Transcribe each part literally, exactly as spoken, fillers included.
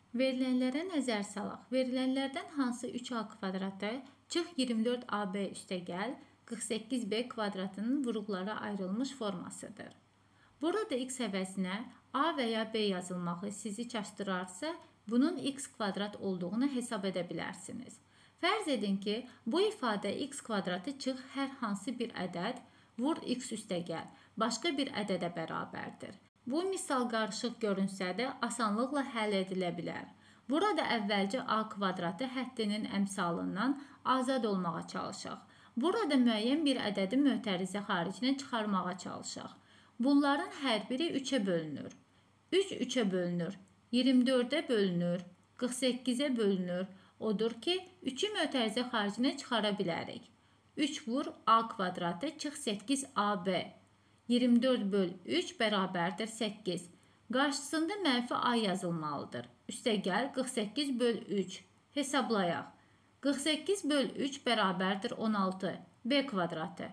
Verilənlərə nəzər salaq. Verilənlərdən hansı üç a kvadratı çıx iyirmi dörd a b üstəgəl qırx səkkiz b kvadratının vuruqlara ayrılmış formasıdır? Burada x əvəzinə a və ya b yazılmağı sizi çaşdırarsa, bunun x kvadrat olduğunu hesab edə bilərsiniz. Fərz edin ki, bu ifadə x kvadratı çıx hər hansı bir ədəd vur x üstəgəl başqa bir ədədə bərabərdir. Bu misal qarışıq görünsə də asanlıqla həll edilə bilər. Burada əvvəlcə a kvadratı həddinin əmsalından azad olmağa çalışaq. Burada müəyyən bir ədədi mötərizə xaricinə çıxarmağa çalışaq. Bunların hər biri üçə bölünür. üç üçə bölünür, iyirmi dördə bölünür, qırx səkkizə bölünür. Odur ki, üçü mötərizə xaricinə çıxara bilərik. üç vur a kvadratı çıx səkkiz a b. iyirmi dörd böl üç bərabərdir səkkiz. Qarşısında mənfi a yazılmalıdır. Üstəgəl qırx səkkiz böl üç. Hesablayaq. qırx səkkiz böl üç bərabərdir on altı. B kvadratı.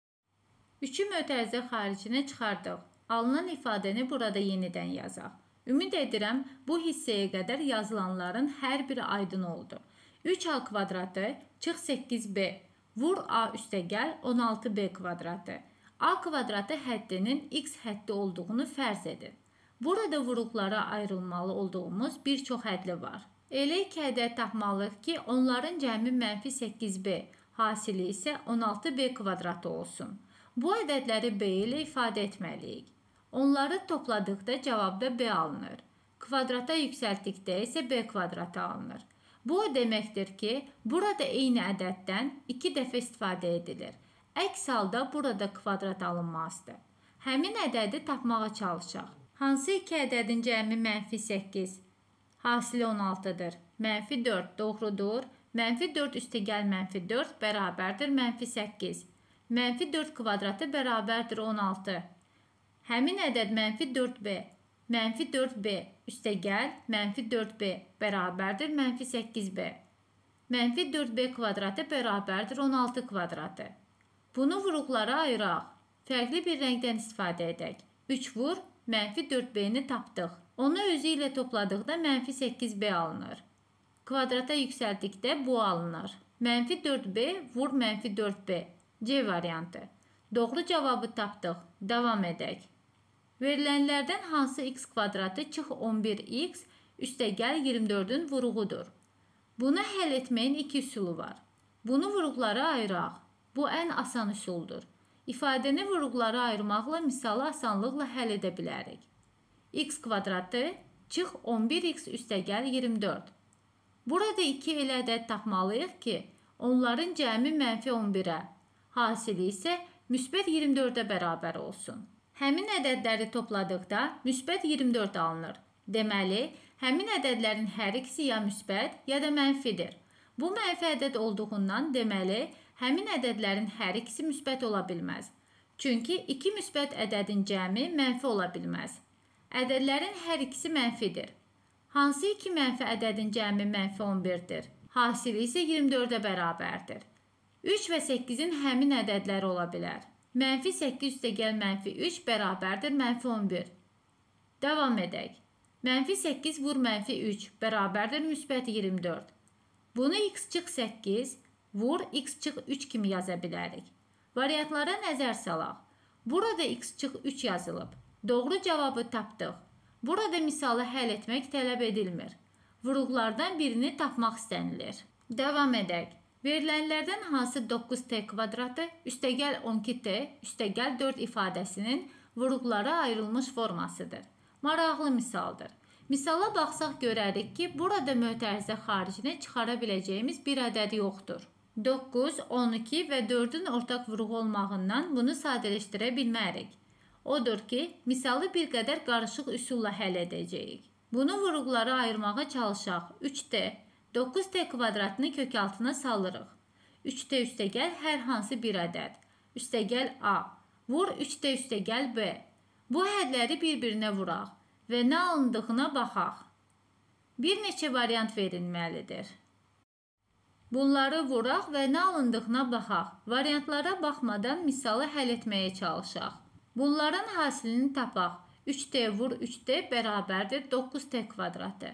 üçü mötərizə xaricinə çıxardıq. Alınan ifadəni burada yenidən yazaq. Ümid edirəm, bu hissəyə qədər yazılanların hər biri aydın oldu. üç a kvadratı çıx səkkiz b. Vur a üstəgəl on altı b kvadratı. A kvadratı həddinin x həddi olduğunu fərz edin. Burada vuruqlara ayrılmalı olduğumuz bir çox hədli var. Elə iki ədəd tapmalıyıq ki, onların cəmi mənfi səkkiz b, hasili isə on altı b kvadratı olsun. Bu ədədləri b ilə ifadə etməliyik. Onları topladıqda cavabda b alınır. Kvadrata yüksəltdikdə isə b kvadratı alınır. Bu o deməkdir ki, burada eyni ədəddən iki dəfə istifadə edilir. Əks halda burada kvadrat alınmazdı. Həmin ədədi tapmağa çalışaq. Hansı iki ədədin cəmi mənfi səkkiz? Hasili on altıdır. Mənfi dörd doğrudur. Mənfi dörd üstəgəl mənfi dörd bərabərdir mənfi səkkiz. Mənfi dörd kvadratı bərabərdir on altı. Həmin ədəd mənfi dörd b. Mənfi dörd b üstəgəl mənfi dörd b bərabərdir mənfi səkkiz b. Mənfi dörd b kvadratı bərabərdir on altı kvadratı. Bunu vuruqlara ayıraq. Fərqli bir rəngdən istifadə edək. üç vur, mənfi dörd b-ni tapdıq. Onu özü ilə topladıqda mənfi səkkiz b alınır. Kvadrata yüksəltdikdə bu alınır. Mənfi dörd b vur mənfi dörd b. C variantı. Doğru cavabı tapdıq. Davam edək. Verilənlərdən hansı x kvadratı çıx on bir x üstəgəl iyirmi dördün vuruğudur? Bunu həll etməyin iki üsulu var. Bunu vuruqlara ayıraq. Bu ən asan üsuldur. İfadəni vuruqlara ayırmaqla misalı asanlıqla həll edə bilərik. X kvadratı çıx on bir x üstəgəl iyirmi dörd. Burada iki elə ədəd tapmalıyıq ki, onların cəmi mənfi on birə, hasili isə müsbət iyirmi dördə bərabər olsun. Həmin ədədləri topladıqda müsbət iyirmi dörd alınır. Deməli, həmin ədədlərin hər ikisi ya müsbət, ya da mənfidir. Bu mənfi ədəd olduğundan deməli, həmin ədədlərin hər ikisi müsbət ola bilməz. Çünki iki müsbət ədədin cəmi mənfi ola bilməz. Ədədlərin hər ikisi mənfidir. Hansı iki mənfi ədədin cəmi mənfi on birdir? Hasili isə iyirmi dördə bərabərdir. üç və səkkizin həmin ədədləri ola bilər. Mənfi səkkiz üstəgəl mənfi üç bərabərdir mənfi on bir. Davam edək. Mənfi səkkiz vur mənfi üç bərabərdir müsbət iyirmi dörd. Bunu x çıx səkkiz vur x çıx üç kimi yaza bilərik. Variantlara nəzər salaq. Burada x çıx üç yazılıb. Doğru cavabı tapdıq. Burada misalı həll etmək tələb edilmir. Vuruqlardan birini tapmaq istənilir. Davam edək. Verilənlərdən hansı doqquz t kvadratı üstəgəl on iki t üstəgəl dörd ifadəsinin vuruqlara ayrılmış formasıdır? Maraqlı misaldır. Misala baxsaq görərik ki, burada mötərizə xaricinə çıxara biləcəyimiz bir ədəd yoxdur. doqquz, on iki və dördün ortaq vuruğu olmağından bunu sadələşdirə bilmərik. Odur ki, misalı bir qədər qarışıq üsulla həll edəcəyik. Bunu vuruqlara ayırmağa çalışaq. üç t, doqquz t kvadratını kök altına salırıq. üç t üstəgəl hər hansı bir ədəd. Üstəgəl a. Vur üç t üstəgəl b. Bu hədləri bir-birinə vuraq və nə alındığına baxaq. Bir neçə variant verilməlidir. Bunları vuraq və nə alındığına baxaq. Variantlara baxmadan misalı həll etməyə çalışaq. Bunların hasilini tapaq. üç t vur üç t bərabərdir doqquz t kvadratı.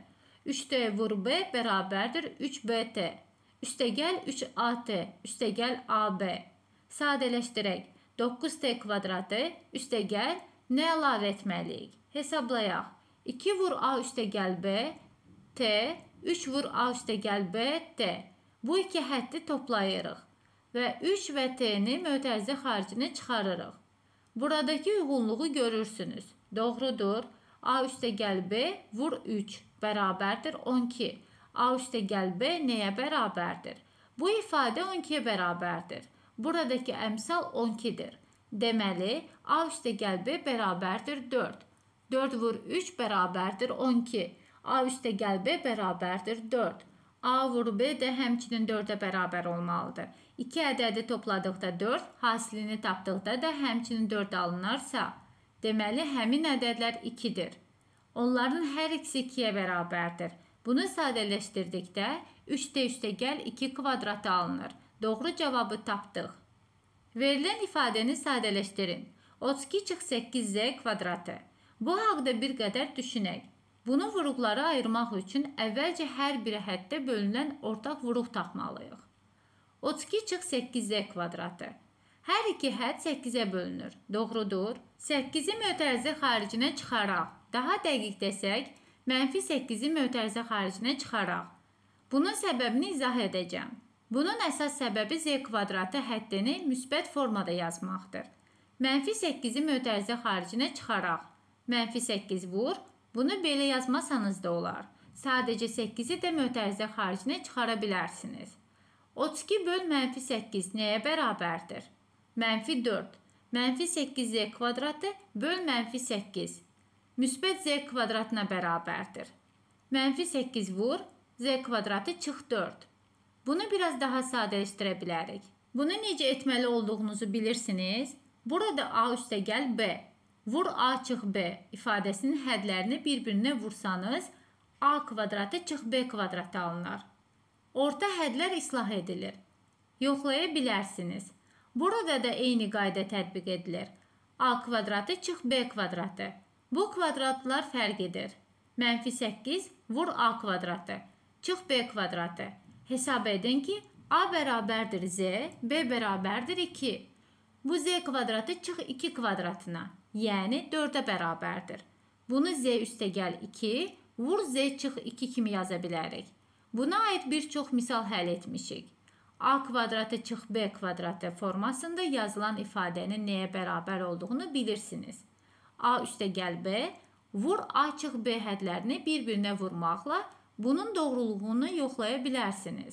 üç D vur B bərabərdir üç B T. Üstəgəl üç A T, üstəgəl A B. Sadələşdirək. doqquz T kvadratı, üstəgəl nə əlavə etməliyik? Hesablayaq. iki vur A üstəgəl B, T, üç vur A üstəgəl B, T. Bu iki həddi toplayırıq və üç və T-ni mötərizə xaricinə çıxarırıq. Buradakı uyğunluğu görürsünüz. Doğrudur. A üstəgəl B vur üç bərabərdir on iki. A üstəgəl B nəyə bərabərdir? Bu ifadə on ikiyə bərabərdir. Buradakı əmsal on ikidir. Deməli, A üstəgəl B bərabərdir dörd. dörd vur üç bərabərdir on iki. A üstəgəl B bərabərdir dörd. A vur B də həmçinin dördə bərabər olmalıdır. iki ədədi topladıqda dörd, hasilini tapdıqda da həmçinin dörd alınarsa, deməli, həmin ədədlər ikidir. Onların hər ikisi ikiyə bərabərdir. Bunu sadələşdirdikdə üç D üstəgəl iki kvadratı alınır. Doğru cavabı tapdıq. Verilən ifadəni sadələşdirin. otuz iki çıx səkkiz Z kvadratı. Bu haqda bir qədər düşünək. Bunu vuruqlara ayırmaq üçün əvvəlcə hər bir həddə bölünən ortaq vuruq tapmalıyıq. otuz iki çıx səkkiz Z kvadratı. Hər iki hədd səkkizə bölünür. Doğrudur. səkkizi mötərizə xaricinə çıxaraq. Daha dəqiq desək, mənfi səkkizi mötərizə xaricinə çıxaraq. Bunun səbəbini izah edəcəm. Bunun əsas səbəbi Z kvadratı həddini müsbət formada yazmaqdır. Mənfi səkkizi mötərizə xaricinə çıxaraq. Mənfi səkkiz vur. Bunu belə yazmasanız da olar. Sadəcə səkkizi də mötərizə xaricinə çıxara bilərsiniz. otuz iki böl mənfi səkkiz nəyə bərabərdir? Mənfi dörd. Mənfi səkkiz Z kvadratı böl mənfi səkkiz. Müsbət Z kvadratına bərabərdir. Mənfi səkkiz vur. Z kvadratı çıx dörd. Bunu biraz daha sadələşdirə bilərik. Bunu necə etməli olduğunuzu bilirsiniz. Burada A üstəgəl B. Vur A çıx B ifadəsinin hədlərini bir-birinə vursanız, A kvadratı çıx B kvadratı alınır. Orta hədlər islah edilir. Yoxlaya bilərsiniz. Burada da eyni qayda tətbiq edilir. A kvadratı çıx B kvadratı. Bu kvadratlar fərqidir. Mənfi səkkiz vur A kvadratı. Çıx B kvadratı. Hesab edin ki, A bərabərdir Z, B bərabərdir iki. Bu Z kvadratı çıx iki kvadratına, yəni dördə bərabərdir. Bunu Z üstəgəl iki, vur Z çıx iki kimi yaza bilərik. Buna aid bir çox misal həll etmişik. A kvadratı çıx B kvadratı formasında yazılan ifadənin nəyə bərabər olduğunu bilirsiniz. A üstəgəl B, vur A çıx B hədlərini bir-birinə vurmaqla bunun doğruluğunu yoxlaya bilərsiniz.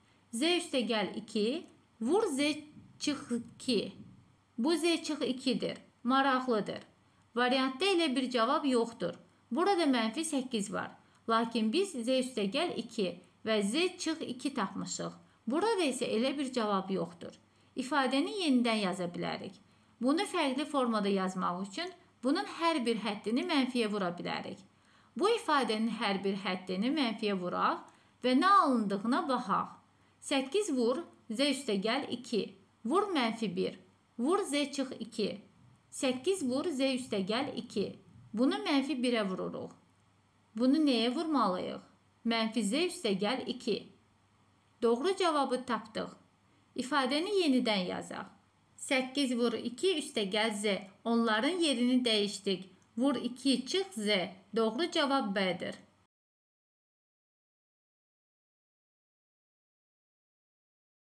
Z üstəgəl iki, vur Z çıx iki. Bu Z çıx ikidir. Maraqlıdır. Variantda elə bir cavab yoxdur. Burada mənfi səkkiz var. Lakin biz Z üstəgəl iki və Z çıx iki tapmışıq. Burada isə elə bir cavab yoxdur. İfadəni yenidən yaza bilərik. Bunu fərqli formada yazmaq üçün bunun hər bir həddini mənfiyə vura bilərik. Bu ifadənin hər bir həddini mənfiyə vuraq və nə alındığına baxaq. səkkiz vur Z üstəgəl iki. Vur mənfi bir. Vur Z çıx iki. səkkiz vur Z üstəgəl iki. Bunu mənfi birə vururuq. Bunu nəyə vurmalıyıq? Mənfi Z üstəgəl iki. Doğru cavabı tapdıq. İfadəni yenidən yazaq. səkkiz vur iki üstəgəl Z. Onların yerini dəyişdik. Vur iki çıx Z. Doğru cavab B'dir.